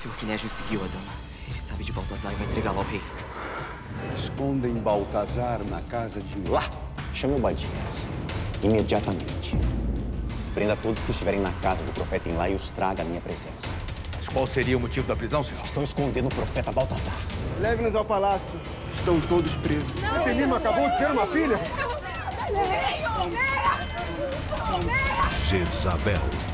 Seu Finégio seguiu a dama. Ele sabe de Baltazar e vai entregá-la ao rei. Escondem Baltazar na casa de lá. Chame Obadias. Imediatamente. Prenda todos que estiverem na casa do profeta em lá e os traga à minha presença. Mas qual seria o motivo da prisão, senhor? Estou escondendo o profeta Baltazar. Leve-nos ao palácio. Estão todos presos. Esse Lima acabou de ter uma filha. Jezabel.